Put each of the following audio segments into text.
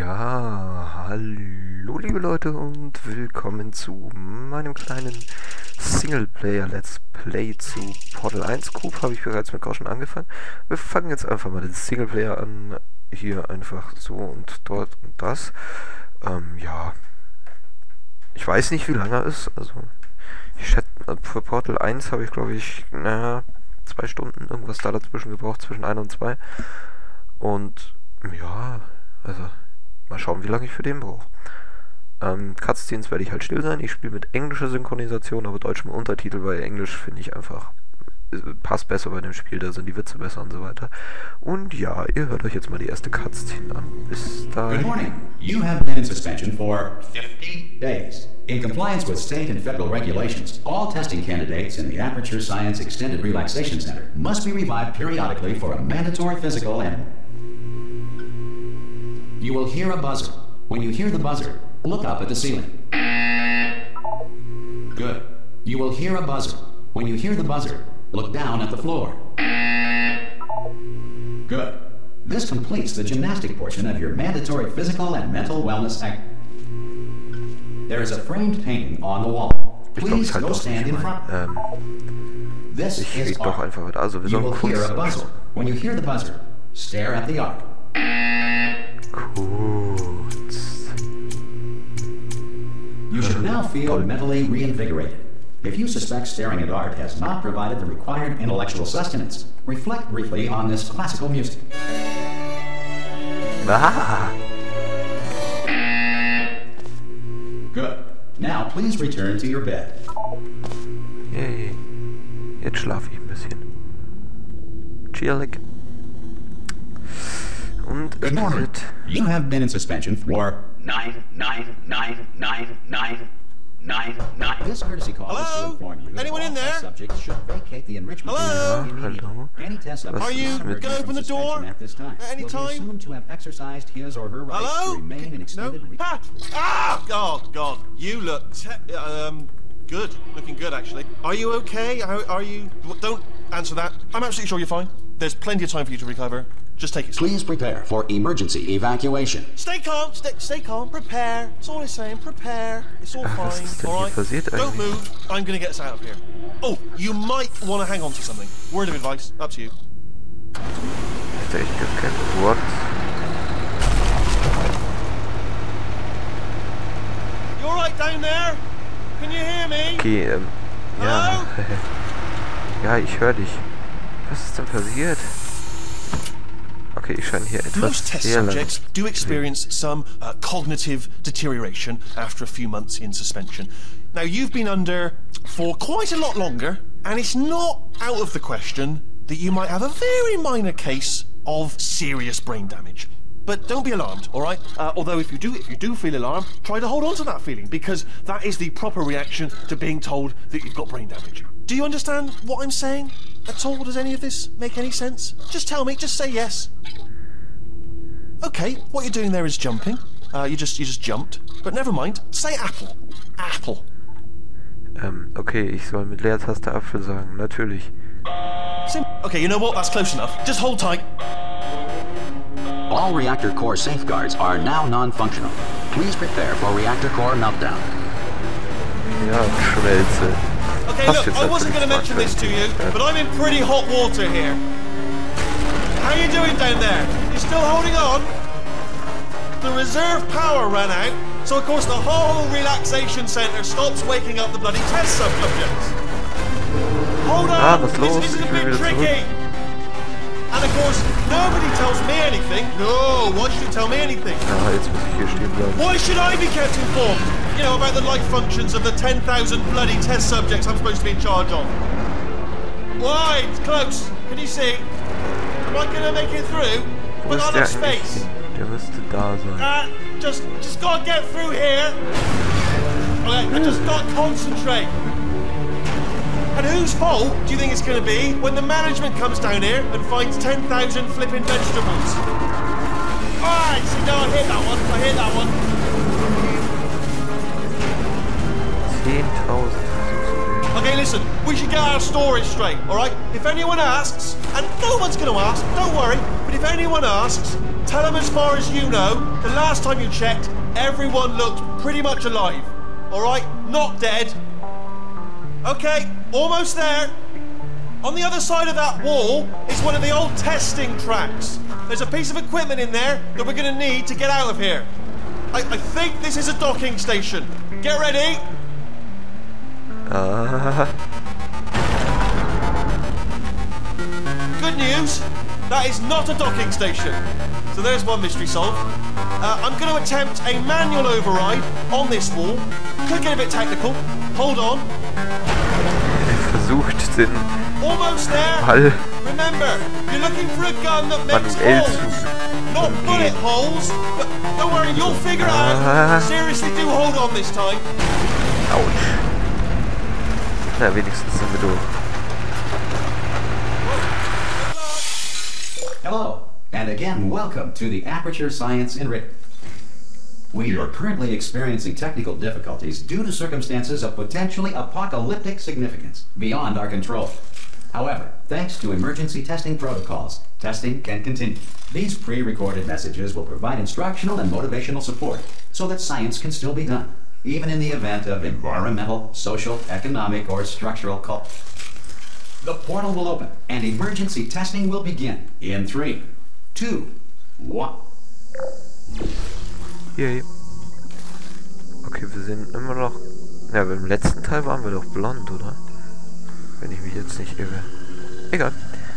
Ja, hallo liebe Leute und willkommen zu meinem kleinen Singleplayer-Let's Play zu Portal 1. Coop habe ich bereits mit Groschen angefangen. Wir fangen jetzt einfach mal den Singleplayer an. Hier einfach so und dort und das. Ja. Ich weiß nicht, wie lange er ist. Also, ich schätze, für Portal 1 habe ich, glaube ich, 2 Stunden irgendwas da dazwischen gebraucht, zwischen 1 und 2. Und, ja, also, mal schauen, wie lange ich für den brauche. Cutscenes werde ich halt still sein. Ich spiele mit englischer Synchronisation, aber deutschem Untertitel, weil Englisch finde ich einfach passt besser bei dem Spiel, da sind die Witze besser und so weiter. Und ja, ihr hört euch jetzt mal die erste Cutscene an. Bis dahin. Good morning. You have been in suspension for 50 days. In compliance with state and federal regulations, all testing candidates in the Aperture Science Extended Relaxation Center must be revived periodically for a mandatory physical and... You will hear a buzzer. When you hear the buzzer, look up at the ceiling. Good. You will hear a buzzer. When you hear the buzzer, look down at the floor. Good. This completes the gymnastic portion of your mandatory physical and mental wellness act. There is a framed painting on the wall. Please go stand in front. This is art. Also, you will hear a buzzer. When you hear the buzzer, stare at the art. You should now feel mentally reinvigorated. If you suspect staring at art has not provided the required intellectual sustenance, reflect briefly on this classical music. Good. Now please return to your bed. Yay. Jetzt schlafe ich ein bisschen. Chillig. Und Good morning. You have been in suspension for 9999999. This courtesy call is to inform you that Anyone in there? Subjects should vacate the enrichment Hello? room immediately. Any test subject Are you from gonna open the door at this time at any will be time? assumed to have exercised his or her right Hello? to remain in No? extended Oh, God. You look, good. Looking good, actually. Are you okay? Are you... Don't answer that. I'm absolutely sure you're fine. There's plenty of time for you to recover. Just take it slow. Please prepare for emergency evacuation. Stay calm, stay calm. Prepare. That's all I'm saying. Prepare. It's all was ist denn fine, all hier right? passiert Don't eigentlich? move. I'm going to get us out of here. Oh, you might want to hang on to something. Word of advice. Up to you. Ist echt gar kein Wort. You all right down there? Can you hear me? Okay, ja. Ja, ich höre dich. Was ist denn passiert? Okay, ich scheine hier etwas Most test sehr lang. subjects do experience some cognitive deterioration after a few months in suspension. Now, you've been under for quite a lot longer, and it's not out of the question that you might have a very minor case of serious brain damage. But don't be alarmed, all right? Although if you do feel alarmed, try to hold on to that feeling, because that is the proper reaction to being told that you've got brain damage. Do you understand what I'm saying at all? Does any of this make any sense? Just tell me, just say yes. Okay, what you're doing there is jumping. You just jumped. But never mind. Say apple. Apple. Okay, ich soll mit Leertaste Apfel sagen, natürlich. Okay, you know what? That's close enough. Just hold tight. All reactor core safeguards are now non-functional. Please prepare for reactor core meltdown. Ja, Schmelze. Okay, Passt look, jetzt I wasn't going to mention this to you, but I'm in pretty hot water here. How you doing down there? You still holding on? The reserve power ran out, so of course the whole relaxation centre stops waking up the bloody test subjects. Hold on, was los? this is a Ich will bit wieder tricky. zurück. And of course, nobody tells me anything. No, why should you tell me anything? Ja, jetzt muss ich hier stehen bleiben. Why should I be kept informed? You know, about the life functions of the 10,000 bloody test subjects I'm supposed to be in charge of. Why? It's close. Can you see? Am I gonna make it through? Wo We've ist got der enough eigentlich space. hin? Der müsste da sein. Just gotta get through here. Okay, I just gotta concentrate. And whose fault do you think it's gonna be when the management comes down here and finds 10,000 flipping vegetables? Alright, see, no, I hear that one. 10.000. Okay, listen, we should get our stories straight, alright? If anyone asks, and no one's gonna ask, don't worry, but if anyone asks, Tell them as far as you know, the last time you checked, everyone looked pretty much alive. Alright? Not dead. Okay, almost there. On the other side of that wall is one of the old testing tracks. There's a piece of equipment in there that we're gonna need to get out of here. I think this is a docking station. Get ready. Good news, that is not a docking station. So there's one mystery solved. I'm going to attempt a manual override on this wall. Could get a bit technical. Hold on. Versucht den Almost there. Ball Remember, you're looking for a gun that makes holes. Not bullet holes, but don't worry, you'll figure it out. Seriously, do hold on this time. Autsch. Na, wenigstens sind wir durch. Hello, and again, welcome to the Aperture Science Enrichment. We are currently experiencing technical difficulties due to circumstances of potentially apocalyptic significance beyond our control. However, thanks to emergency testing protocols, testing can continue. These pre-recorded messages will provide instructional and motivational support so that science can still be done, even in the event of environmental, social, economic, or structural collapse. The portal will open, and emergency testing will begin in 3, 2, 1. Yay. Okay, wir sind immer noch... Ja, beim letzten Teil waren wir doch blond, oder? Wenn ich mich jetzt nicht irre. Egal.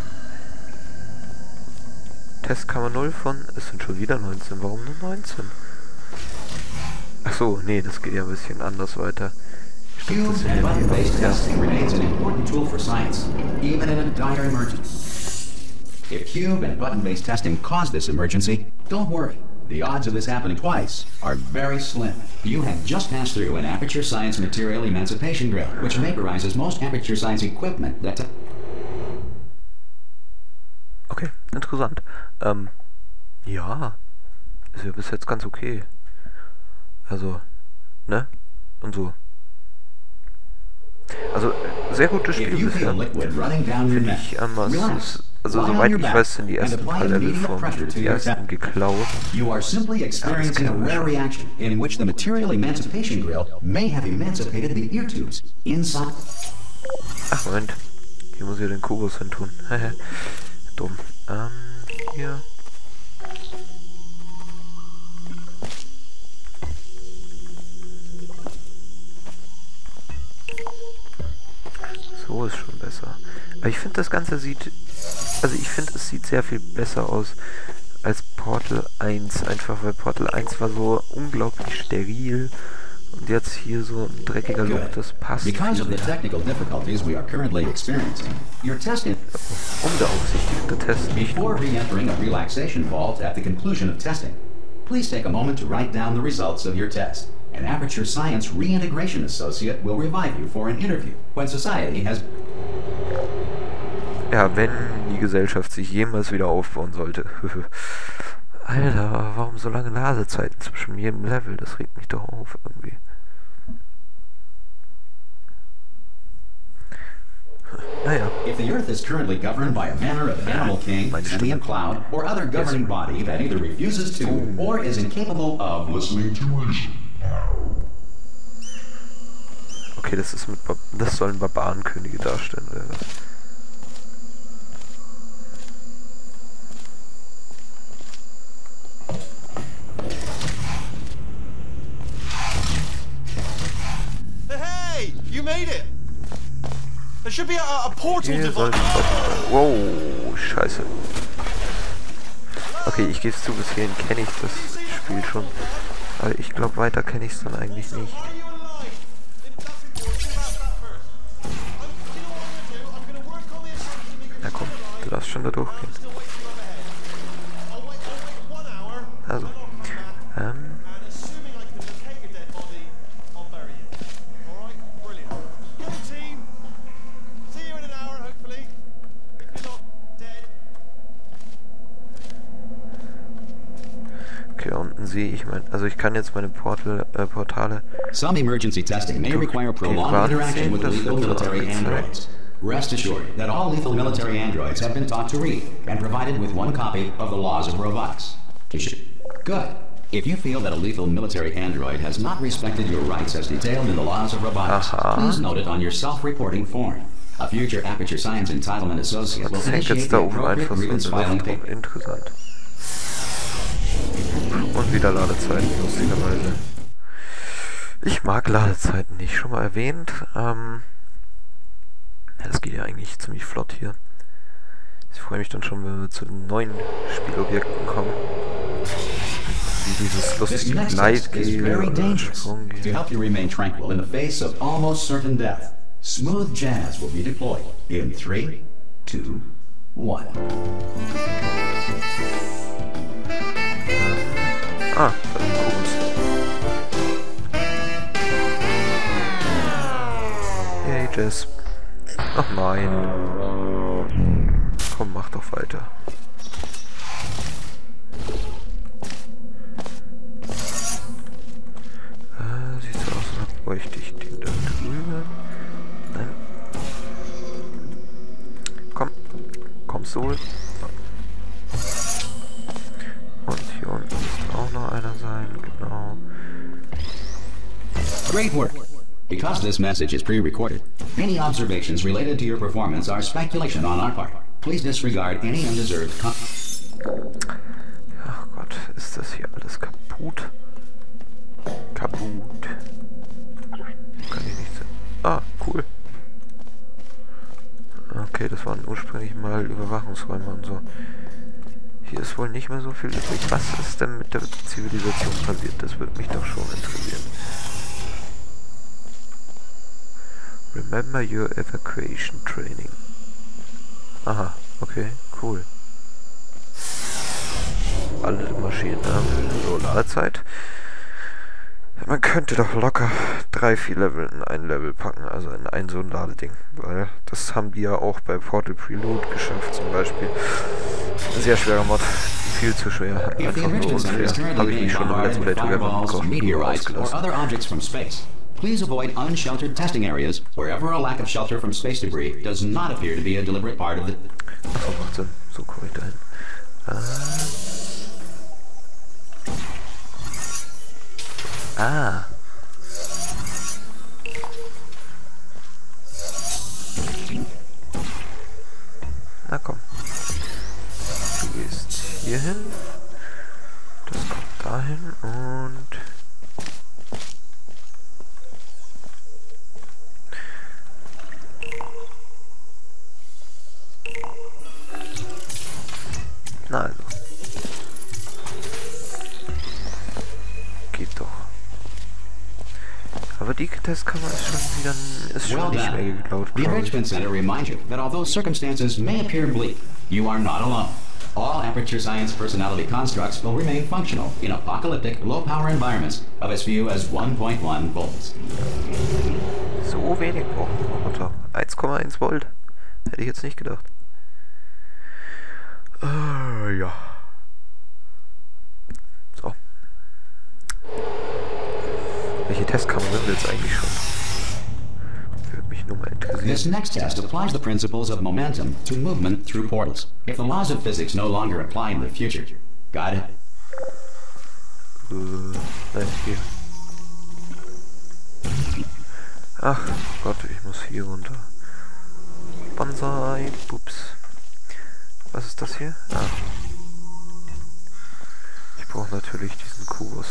Testkammer 0 von... Es sind schon wieder 19. Warum nur 19? Achso, nee, das geht ja ein bisschen anders weiter. Cube and button-based testing remains an important tool for science, even in a dire emergency. If cube and button-based testing caused this emergency, don't worry. The odds of this happening twice are very slim. You have just passed through an Aperture Science Material Emancipation Drill, which vaporizes most Aperture Science equipment that... Okay, interessant. Ja, ist ja bis jetzt ganz okay. Also, ne? Und so. Also, sehr gutes Spiel bisher. Finde ich also, soweit ich weiß, sind die ersten paar Level vom die ersten geklaut. You are simply experiencing a rare reaction in which the Material Emancipation Grill may have emancipated the ear tubes inside. Ach, Moment. Hier muss ich den Kubus hin tun. Dumm. Hier. So ist schon besser. Aber ich finde, das Ganze sieht... Also ich finde, es sieht sehr viel besser aus als Portal 1. Einfach weil Portal 1 war so unglaublich steril. Und jetzt hier so ein dreckiger Look, das passt. Because of the technical difficulties we are currently experiencing, your testing... Unbeaufsichtigter Test. Before re-entering a relaxation vault at the conclusion of testing, please take a moment to write down the results of your test. An Aperture Science Reintegration Associate will revive you for an interview when society has... Ja, wenn die Gesellschaft sich jemals wieder aufbauen sollte. Alter, warum so lange Ladezeiten zwischen jedem Level? Das regt mich doch auf irgendwie. Naja. If the Earth is currently governed by a manner of Animal King, Sentient Cloud, or other governing body that either refuses to or is incapable of listening to reason. Okay, das ist das sollen Barbarenkönige darstellen, oder was? Hey, you made it. There should be a portal device. Wow, scheiße. Okay, ich gebe es zu, bis hierhin kenne ich das Spiel schon. Aber ich glaube, weiter kenne ich es dann eigentlich nicht. Na komm, du darfst schon da durchgehen. Also, okay, da unten sehe ich also ich kann jetzt meine Portale... Some emergency testing may require prolonged interaction with lethal military androids. Rest assured that all lethal military androids have been taught to read and provided with one copy of the Laws of Robotics. Good. If you feel that a lethal military android has not respected your rights as detailed in the laws of robotics, please note it on your self-reporting form. A future Aperture Science Entitlement Associate will initiate the appropriate grievance filing paper. Interessant. Und wieder Ladezeiten, lustigerweise. Ich mag Ladezeiten nicht, schon mal erwähnt. Das geht ja eigentlich ziemlich flott hier. Ich freue mich dann schon, wenn wir zu den neuen Spielobjekten kommen. Wie dieses lustige Gleitgel oder Sprunggel. To help you remain tranquil in the face of almost certain death, smooth jazz will be deployed in 3, 2, 1. Ah, das ist groß. Hey, Jess. Ach nein. Komm, mach doch weiter. Sieht so aus, als bräuchte ich den da drüben. Nein. Komm. Kommst du wohl? Und hier unten müsste auch noch einer sein, genau. Great work. Because this message is pre-recorded, any observations related to your performance are speculation on our part. Please disregard any undeserved Ach Gott, ist das hier alles kaputt? Kaputt. Kann ich nicht sehen. Ah, cool. Okay, das waren ursprünglich mal Überwachungsräume und so. Hier ist wohl nicht mehr so viel übrig. Was ist denn mit der Zivilisation passiert? Das würde mich doch schon interessieren. Remember your evacuation training. Aha, okay, cool. Alle Maschinen haben so Ladezeit. Man könnte doch locker 3-4 Level in ein Level packen, also in ein so ein Ladeding. Weil das haben die ja auch bei Portal Preload geschafft zum Beispiel. Ein sehr schwerer Mod. Viel zu schwer. Einfach nur unfair. Habe ich mich schon im Let's Play Together ausgelassen. Please avoid unsheltered testing areas wherever a lack of shelter from space debris does not appear to be a deliberate part of the... Ach, macht Sinn. So komme ich dahin. Ah. Na komm. Du gehst hier hin. Das kommt dahin und... Na also. Geht doch. Aber die Testkammer ist schon wieder nicht mehr geklaut. The Enrichment Center reminds you that although circumstances may appear bleak, you are not alone. All Aperture Science personality constructs will remain functional in apocalyptic, low-power environments of as few as 1.1 volts. So wenig brauchen wir runter. 1,1 Volt. Hätte ich jetzt nicht gedacht. Ja. So. Welche Testkammer sind wir jetzt eigentlich schon? Würde mich nur mal interessieren. This next test applies the principles of momentum to movement through portals. If the laws of physics no longer apply in the future. Got it? Nein, hier. Ach Gott, ich muss hier runter. Banzai, ups. Was ist das hier? Ah. Ich brauche natürlich diesen Kubus.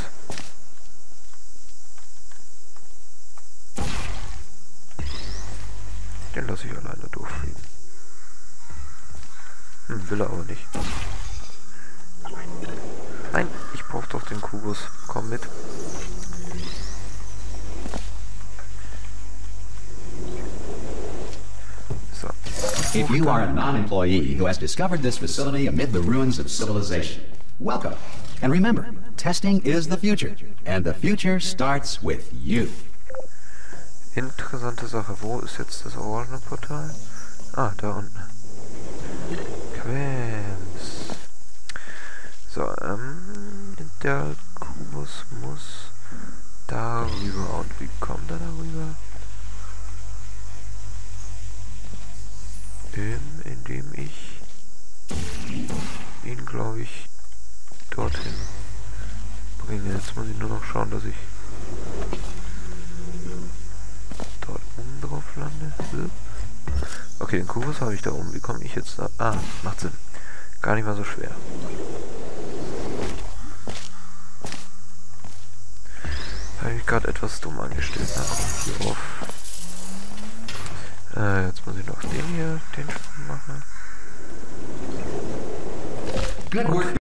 Den lasse ich alleine durchfliegen. Will er aber nicht. Nein, ich brauche doch den Kubus. Komm mit. So. If you are a non-employee who has discovered this facility amid the ruins of civilization, welcome. And remember, testing is the future. And the future starts with you. Interessante Sache. Wo ist jetzt das orangene Portal? Ah, da unten. Quems. So, der Kubus muss darüber. Und wie kommt er darüber? Indem ich ihn, glaube ich, dorthin bringe. Jetzt muss ich nur noch schauen, dass ich dort oben drauf lande. Okay, den Kubus habe ich da oben. Wie komme ich jetzt da? Ah, macht Sinn. Gar nicht mal so schwer. Habe ich gerade etwas dumm angestellt. Na, hier auf. Jetzt muss ich noch den Sprung machen. Good work.